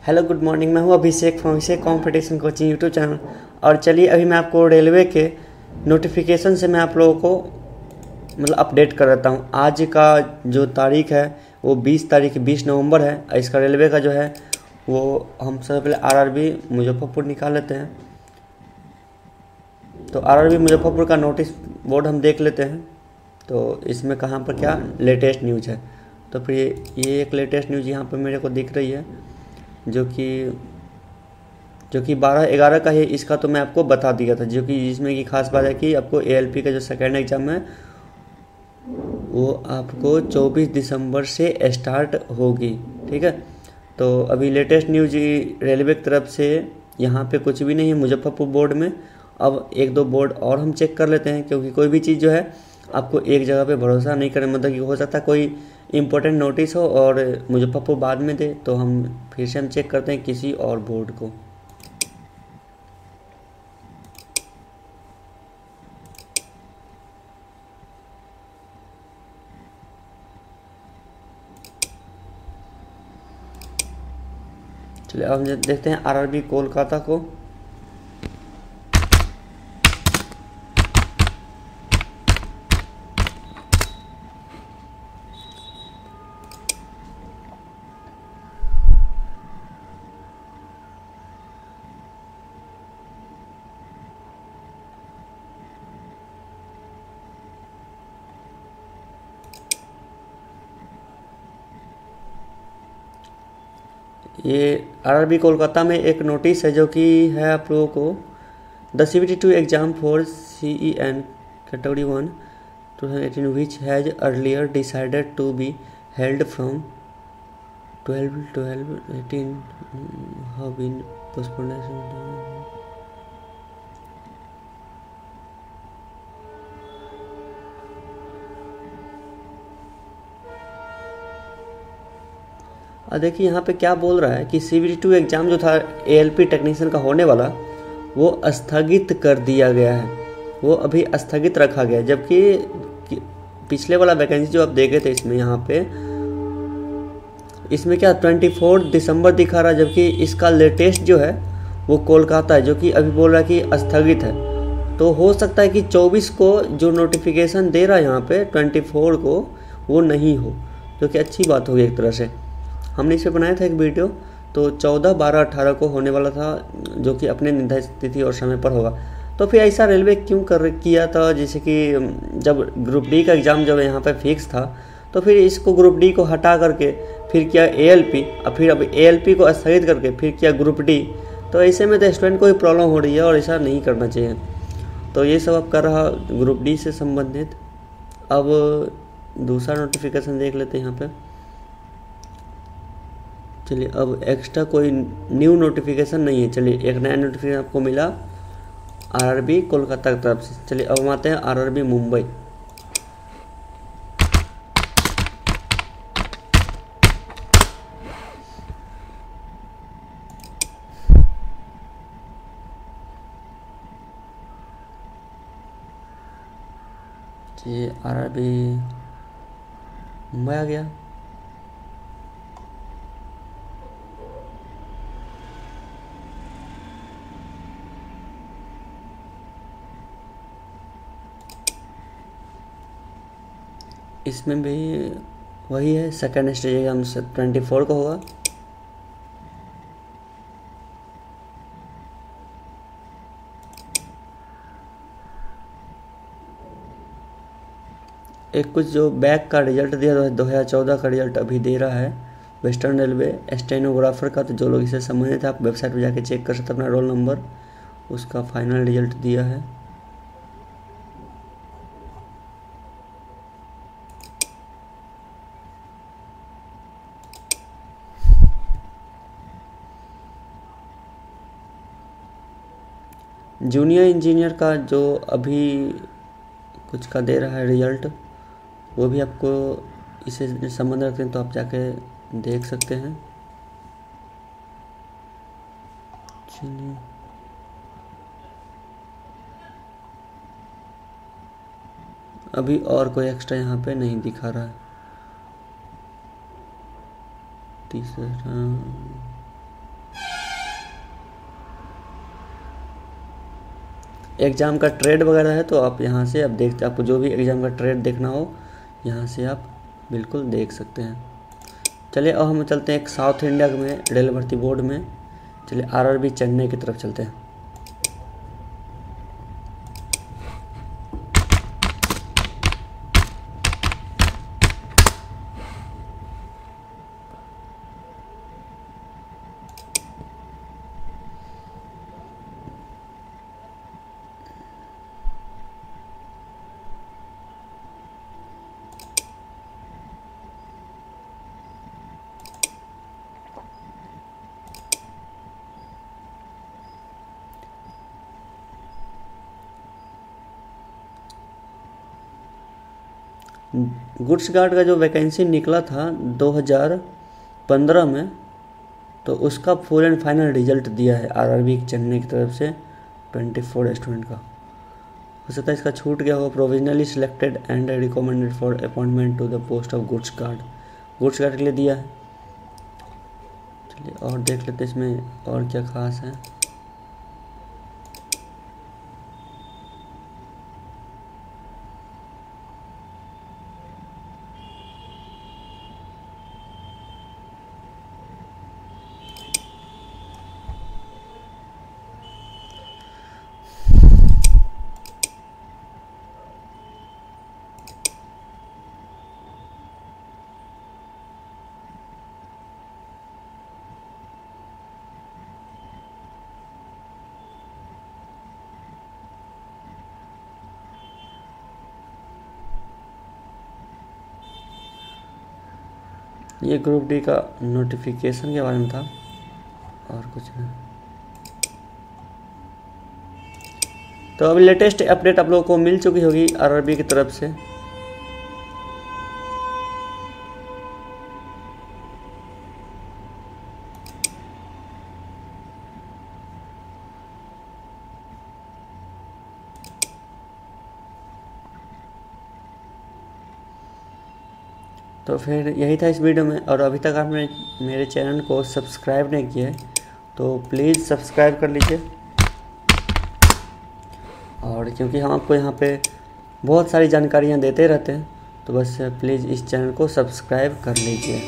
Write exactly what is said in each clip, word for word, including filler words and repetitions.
Hello good morning. मैं हूं Abhishek from Abhishek competition coaching YouTube channel. और चलिए अभी मैं आपको रेलवे के नोटिफिकेशन से मैं आप लोगों को मतलब अपडेट कर देता हूं। आज का जो तारीख है वो बीस तारीख बीस नवंबर है। इसका रेलवे का जो है वो हम सबसे पहले आरआरबी मुजफ्फरपुर निकाल लेते हैं। तो आरआरबी मुजफ्फरपुर का नोटिस बोर्ड हम देख लेते हैं। तो इसमें कहाँ पर क्या लेटेस्ट न्यूज़ है। तो फिर ये ये एक लेटेस्ट न्यूज़ यहाँ पर मेरे को दिख रही है जो कि जो कि बारह ग्यारह का है। इसका तो मैं आपको बता दिया था, जो कि जिसमें की खास बात है कि आपको एएलपी का जो सेकेंड एग्ज़ाम है वो आपको चौबीस दिसंबर से स्टार्ट होगी। ठीक है, तो अभी लेटेस्ट न्यूज रेलवे की तरफ से यहाँ पे कुछ भी नहीं है मुजफ्फरपुर बोर्ड में। अब एक दो बोर्ड और हम चेक कर लेते हैं, क्योंकि कोई भी चीज़ जो है आपको एक जगह पे भरोसा नहीं करें। मतलब कि हो सकता है कोई इम्पोर्टेंट नोटिस हो और मुजफ्फरपुर बाद में दे, तो हम फिर से हम चेक करते हैं किसी और बोर्ड को। चलिए अब हम देखते हैं आरआरबी कोलकाता को। ये आरआरबी कोलकाता में एक नोटिस है जो कि है आप लोगों को the CBT two exam for CEN category one two thousand eighteen which has earlier decided to be held from twelve twelve eighteen have been postponed. और देखिए यहाँ पे क्या बोल रहा है कि सीबीटी टू एग्ज़ाम जो था एएलपी टेक्नीशियन का होने वाला वो स्थगित कर दिया गया है। वो अभी स्थगित रखा गया है, जबकि पिछले वाला वैकेंसी जो आप देखे थे इसमें यहाँ पे इसमें क्या चौबीस दिसंबर दिखा रहा है, जबकि इसका लेटेस्ट जो है वो कोलकाता है जो कि अभी बोल रहा है कि स्थगित है। तो हो सकता है कि चौबीस को जो नोटिफिकेशन दे रहा है यहाँ पे चौबीस को वो नहीं हो, जो कि अच्छी बात होगी एक तरह से। हमने इसे बनाया था एक वीडियो, तो चौदह बारह अठारह को होने वाला था, जो कि अपने निर्धारित तिथि और समय पर होगा। तो फिर ऐसा रेलवे क्यों कर किया था, जैसे कि जब ग्रुप डी का एग्ज़ाम जब यहाँ पे फिक्स था तो फिर इसको ग्रुप डी को हटा करके फिर किया एएलपी, और फिर अब एएलपी को स्थगित करके फिर किया ग्रुप डी। तो ऐसे में तो स्टूडेंट को ही प्रॉब्लम हो रही है और ऐसा नहीं करना चाहिए। तो ये सब अब कर रहा ग्रुप डी से संबंधित। अब दूसरा नोटिफिकेशन देख लेते हैं यहाँ पे। चलिए अब एक्स्ट्रा कोई न्यू नोटिफिकेशन नहीं है। चलिए एक नया नोटिफिकेशन आपको मिला आरआरबी कोलकाता की तरफ से। चलिए अब हम आते हैं आरआरबी मुंबई। चलिए आरआरबी मुंबई आ गया। इसमें भी वही है, सेकेंड स्टेज एग्जाम से ट्वेंटी फोर को होगा। एक कुछ जो बैक का रिजल्ट दिया दो हज़ार चौदह का रिजल्ट अभी दे रहा है वेस्टर्न रेलवे स्टेनोग्राफर का। तो जो लोग इससे संबंधित है आप वेबसाइट पर जाके चेक कर सकते हैं अपना रोल नंबर, उसका फाइनल रिजल्ट दिया है। जूनियर इंजीनियर का जो अभी कुछ का दे रहा है रिजल्ट, वो भी आपको इससे संबंध रखते हैं तो आप जाके देख सकते हैं। चलिए अभी और कोई एक्स्ट्रा यहाँ पे नहीं दिखा रहा है। तीसरा एग्ज़ाम का ट्रेड वगैरह है तो आप यहाँ से आप देखते, आपको जो भी एग्ज़ाम का ट्रेड देखना हो यहाँ से आप बिल्कुल देख सकते हैं। चलिए अब हम चलते हैं एक साउथ इंडिया में रेल भर्ती बोर्ड में। चलिए आरआरबी चेन्नई की तरफ चलते हैं। गुड्स गार्ड का जो वैकेंसी निकला था दो हज़ार पंद्रह में, तो उसका फुल एंड फाइनल रिजल्ट दिया है आरआरबी चेन्नई की तरफ से चौबीस स्टूडेंट का। हो सकता है इसका छूट गया हो। Provisionally selected and recommended for appointment to the post of goods guard, goods guard के लिए दिया है। चलिए और देख लेते हैं इसमें और क्या खास है। ये ग्रुप डी का नोटिफिकेशन के बारे में था और कुछ नहीं। तो अभी लेटेस्ट अपडेट आप लोगों को मिल चुकी होगी आरआरबी की तरफ से। तो फिर यही था इस वीडियो में। और अभी तक आपने मेरे चैनल को सब्सक्राइब नहीं किया है तो प्लीज़ सब्सक्राइब कर लीजिए। और क्योंकि हम आपको यहाँ पे बहुत सारी जानकारियाँ देते रहते हैं तो बस प्लीज़ इस चैनल को सब्सक्राइब कर लीजिए।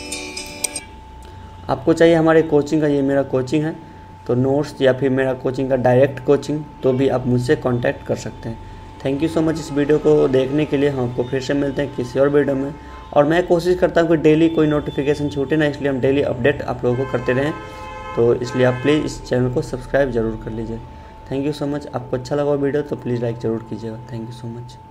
आपको चाहिए हमारे कोचिंग का, ये मेरा कोचिंग है, तो नोट्स या फिर मेरा कोचिंग का डायरेक्ट कोचिंग, तो भी आप मुझसे कांटेक्ट कर सकते हैं। थैंक यू सो मच इस वीडियो को देखने के लिए। हम आपको फिर से मिलते हैं किसी और वीडियो में। और मैं कोशिश करता हूँ कि डेली कोई नोटिफिकेशन छूटे ना, इसलिए हम डेली अपडेट आप लोगों को करते रहें। तो इसलिए आप प्लीज़ इस चैनल को सब्सक्राइब ज़रूर कर लीजिए। Thank you so much. आपको अच्छा लगा वीडियो तो प्लीज़ लाइक ज़रूर कीजिएगा। Thank you so much.